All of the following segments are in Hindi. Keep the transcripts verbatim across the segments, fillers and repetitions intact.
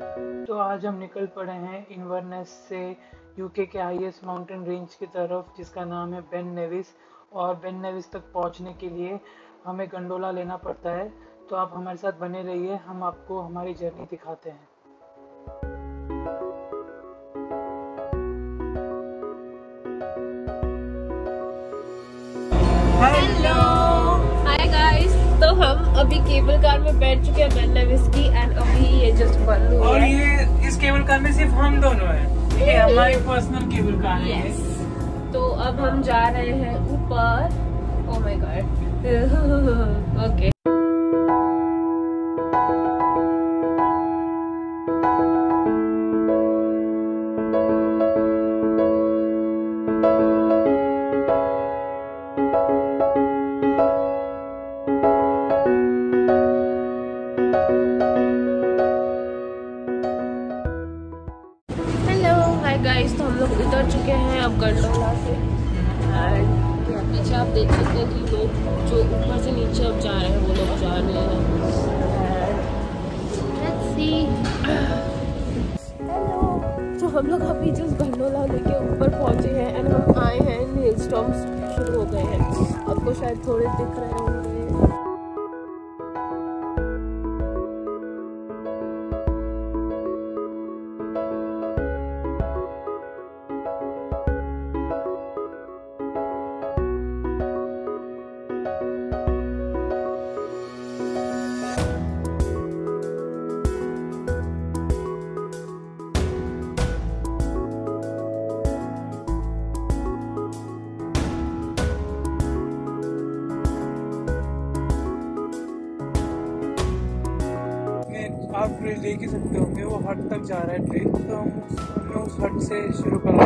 तो आज हम निकल पड़े हैं इन्वर्नेस से यूके के हाईएस्ट माउंटेन रेंज की तरफ, जिसका नाम है बेन नेविस। और बेन नेविस तक पहुंचने के लिए हमें गंडोला लेना पड़ता है। तो आप हमारे साथ बने रहिए, हम आपको हमारी जर्नी दिखाते हैं। Hello, hi guys. तो हम अभी केबल कार में बैठ चुके हैं बेन नेविस की, एंड अभी ये जस्ट बंद हुआ है। और ये इस केबल कार में सिर्फ हम दोनों हैं। ये हमारी पर्सनल केबल कार है। yes. तो अब हम जा रहे हैं ऊपर। Oh my god. Okay. Guys, तो हम लोग उतर चुके हैं अब गंडोला से। एंड पीछे आप देख सकते हैं कि लोग जो ऊपर से नीचे अब जा रहे हैं वो लोग जा रहे हैं। Let's see. हेलो। तो हम लोग अभी जस्ट गंडोला लेके ऊपर पहुंचे हैं एंड हम आए हैं, हिल स्टॉर्म्स शुरू हो गए हैं। आपको शायद थोड़े दिख रहे होंगे। आप देख ही सकते होंगे वो हट तक जा रहा है ट्रेन। तो हम उस, हमने उस हट से शुरू करा।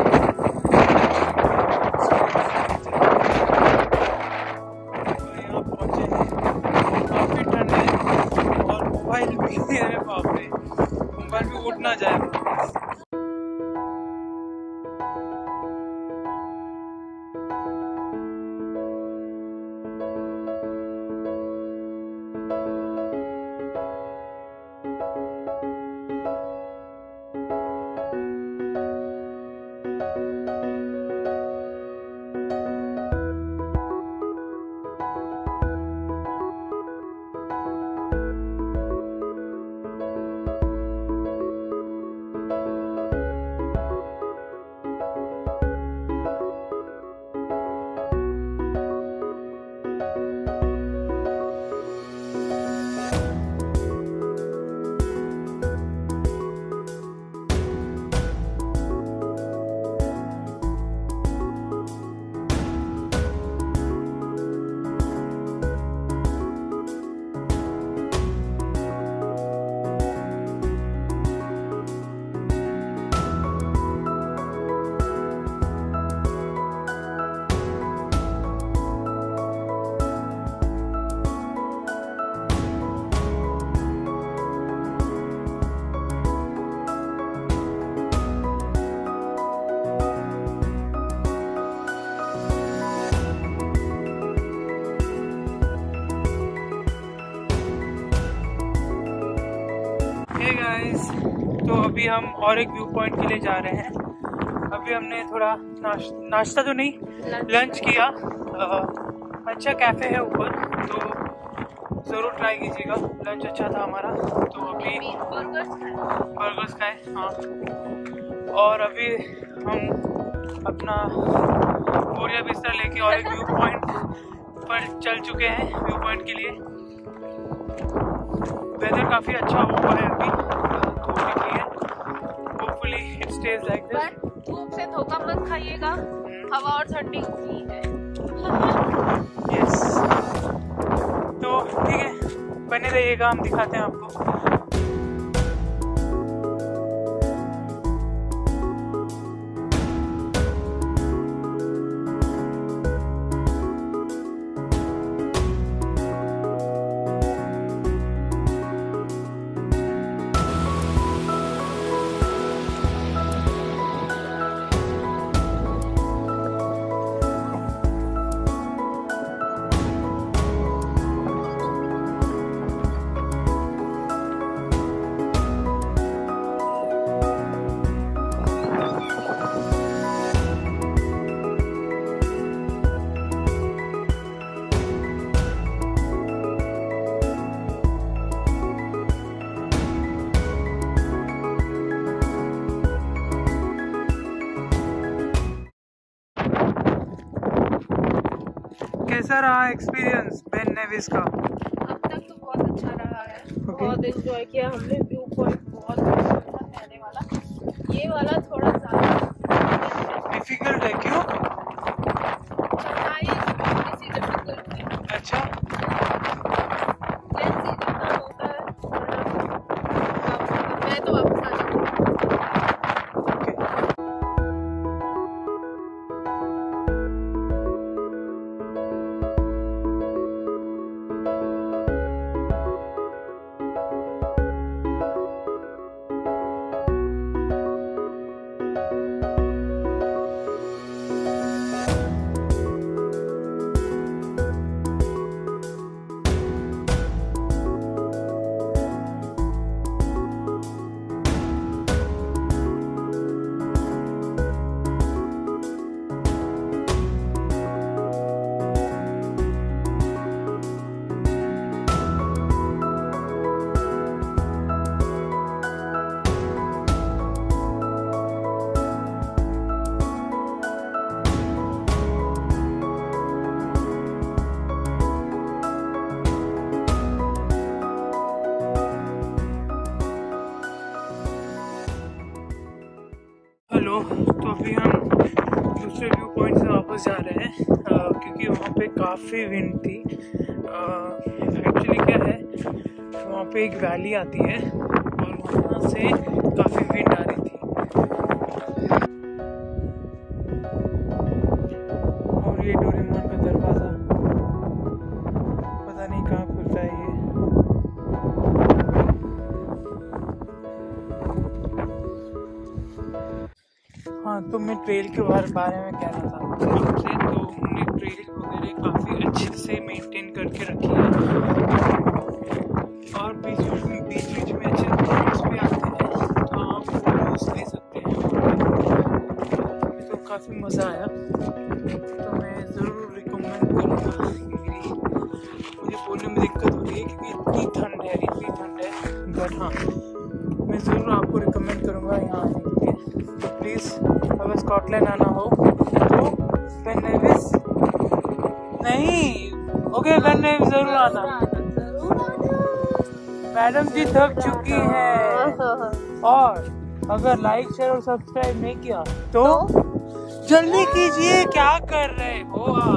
तो यहाँ पहुँचे हैं, काफ़ी ठंड है और मोबाइल भी अरे बाप रे, मोबाइल भी उठ ना जाए। हे गाइस, तो अभी हम और एक व्यू पॉइंट के लिए जा रहे हैं। अभी हमने थोड़ा नाश, नाश्ता तो नहीं लंच, लंच किया। आ, अच्छा कैफ़े है ऊपर, तो ज़रूर ट्राई कीजिएगा। लंच अच्छा था हमारा। तो अभी बर्गर्स खाए। हाँ, और अभी हम अपना बोरिया बिस्तर लेके और एक व्यू पॉइंट पर चल चुके हैं, व्यू पॉइंट के लिए। वेदर काफ़ी अच्छा हुआ है अभी, धूप निकली है। Hopefully it stage like this. धूप से धोखा मत खाइएगा, हवा और ठंडी हुई है। यस, तो ठीक है, बने रहिएगा, हम दिखाते हैं आपको। कैसा रहा एक्सपीरियंस बेन नेविस का? अब तक तो बहुत अच्छा रहा है, बहुत एंजॉय किया हमने। व्यू पॉइंट बहुत अच्छा था रहने वाला, ये वाला थोड़ा ज़्यादा डिफिकल्ट है। क्यों? चढ़ाई थोड़ी सी डिफिकल्ट है। अच्छा, लेट्स सी कितना होता है। मैं तो वापस आ जाऊंगी। हेलो, तो अभी हम दूसरे व्यू पॉइंट से वापस जा रहे हैं आ, क्योंकि वहाँ पे काफ़ी विंड थी। एक्चुअली क्या है, वहाँ पे एक वैली आती है और वहाँ से काफ़ी विंड आ रही थी। और ये डोरेमोन का दरवाज़ा पता नहीं कहाँ खुलता है ये। हाँ, तो मैं ट्रेल के बारे में कह रहा था आपसे। तो हमने ट्रेल वगैरह काफ़ी अच्छे से मेंटेन करके रखी है और बीच बीच बीच बीच में अच्छे पॉइंट्स भी आते हैं तो आप फोटोज ले सकते हैं। तो काफ़ी मज़ा आया, तो मैं ज़रूर रिकमेंड करूँगा। मेरी मुझे बोलने में दिक्कत हो रही है क्योंकि इतनी ठंड है, इतनी ठंड है, बट हाँ मैं ज़रूर आपको रिकमेंड करूँगा यहाँ आने के लिए। तो प्लीज़ अगर स्कॉटलैंड आना हो तो बेन नेविस नहीं, ओके बेन नेविस ज़रूर आना। मैडम जी थक चुकी हैं और अगर लाइक शेयर और सब्सक्राइब नहीं किया तो जल्दी कीजिए, क्या कर रहे हो आप?